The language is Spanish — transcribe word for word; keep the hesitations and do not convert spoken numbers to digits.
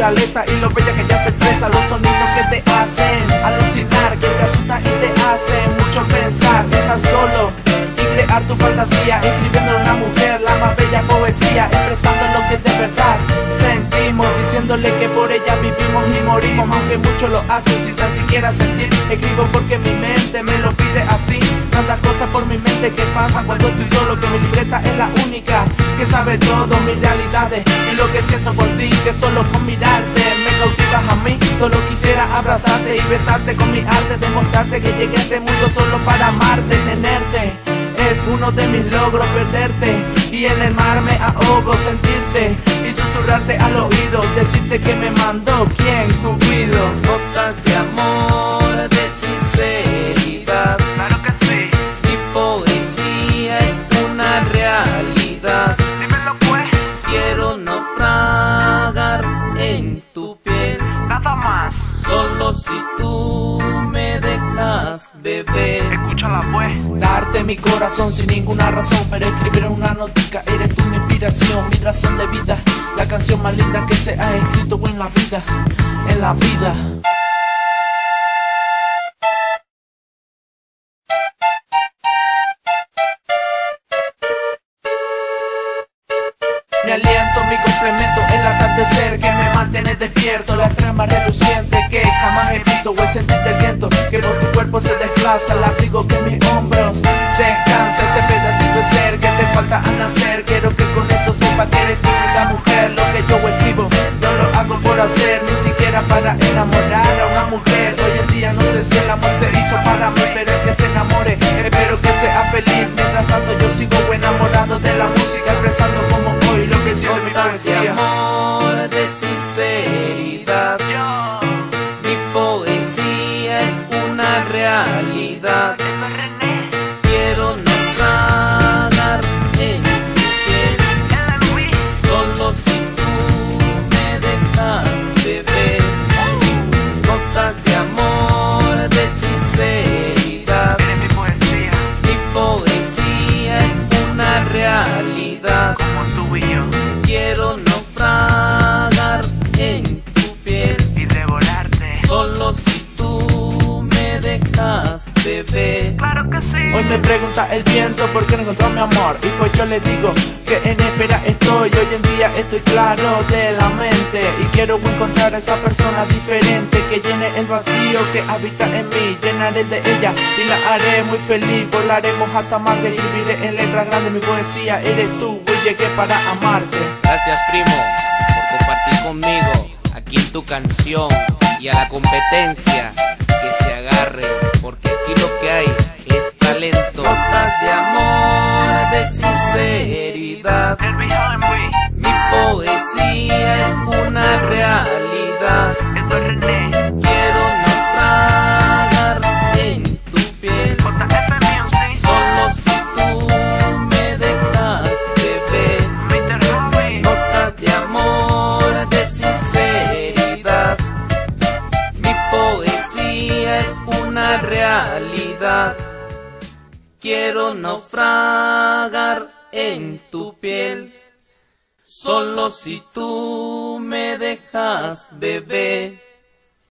naturaleza y lo bella que ya se expresa. Los sonidos que te hacen alucinar, que te asustan y te hacen mucho pensar. Estar solo y crear tu fantasía, escribiendo a una mujer la más bella poesía, expresando lo que de verdad sentimos, diciéndole que por ella vivimos y morimos, aunque muchos lo hacen sin tan siquiera sentir. Escribo porque mi mente me lo pide así, tantas cosas por mi mente que pasan cuando estoy solo, que mi libreta es la única que sabe todo, mis realidades y lo que siento por ti, que solo con mirarte me cautivas a mí. Solo quisiera abrazarte y besarte con mi arte, demostrarte que llegué a este mundo solo para amarte, tenerte es uno de mis logros, perderte y en el mar me ahogo, sentirte y susurrarte al oído, decirte que me mandó quien, Cupido. Gotas de amor, de sinceridad, Claro que sí, mi poesía es una realidad. dímelo pues, Quiero naufragar en tu piel, nada más, solo si tú me dejas beber. escúchala pues. Darte mi corazón sin ninguna razón, pero escribir en una notica, eres tú mi inspiración, mi razón de vida, la canción más linda que se ha escrito en la vida, en la vida. Mi aliento, mi complemento, el atardecer que me mantiene despierto, la estrella más reluciente que jamás he visto, o el sentir del viento que por tu cuerpo se desplaza, el abrigo que en mis hombros descansa, ese pedacito de ser que te falta al nacer. Quiero que con esto sepa que eres tú la mujer, lo que yo escribo no lo hago por hacer, ni siquiera para enamorar a una mujer. Hoy en día no sé si el amor se hizo para mí, pero es que se enamore, espero que sea feliz. Mientras tanto yo sigo enamorado de la música, expresando como hoy lo que siento en mi Gotas de poesía. amor, de sinceridad, mi poesía es una realidad. Quiero naufragar en tu piel, solo si tú me dejas beber. Gotas de amor, de sinceridad, Eres mi poesía, mi poesía es una realidad. como tú y yo, Quiero naufragar en tu piel, y devorarte. solo si tú me dejas beber. Claro que sí. Hoy me pregunta el viento por qué no encontró mi amor, y pues yo le digo que en espera estoy. Hoy en día estoy claro de la mente y quiero encontrar a esa persona diferente que llene el vacío que habita en mí. Llenaré de ella y la haré muy feliz. Volaremos hasta Marte y escribiré en letras grandes mi poesía. Eres tú, hoy llegué para amarte. Gracias, primo, por compartir conmigo aquí en tu canción, y a la competencia que se agarre, porque aquí lo que hay es talento. Gotas de amor, de sinceridad, mi poesía es una realidad. Quiero naufragar en tu piel, solo si tú me dejas beber. Gotas de amor, de sinceridad, mi poesía es una realidad. Quiero naufragar en tu piel, solo si tú me dejas beber.